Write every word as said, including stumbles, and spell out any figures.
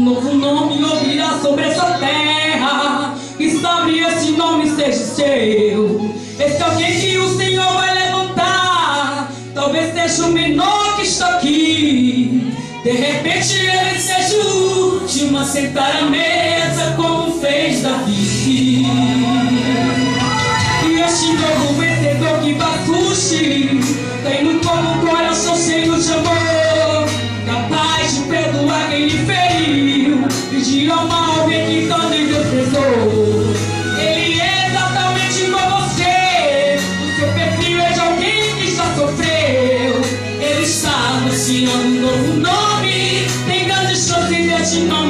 novo nome ouvirá sobre essa terra. E sabe esse nome seja seu. Esse alguém que o Senhor vai levantar, talvez seja o menor que está aqui. De repente ele seja o último a sentar à mesa, como fez Davi. E este novo vencedor que Bacuxi tem no como coração cheio de amor, capaz de perdoar quem lhe feriu, pedir ao mal alguém que também desprezou. Ele é exatamente igual a você, o seu perfil é de alguém que já sofreu. Ele está anunciando um novo nome, tem grandes chances deste nome